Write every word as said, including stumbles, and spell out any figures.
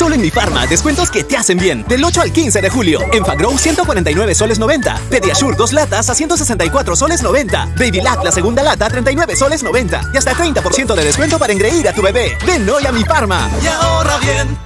Solo en Mi Farma, descuentos que te hacen bien. Del ocho al quince de julio. Enfagrow ciento cuarenta y nueve soles noventa. Pediasure dos latas a ciento sesenta y cuatro soles noventa. Babylac la segunda lata a treinta y nueve soles noventa. Y hasta treinta por ciento de descuento para engreír a tu bebé. Ven hoy a Mi Farma. Y ahorra bien.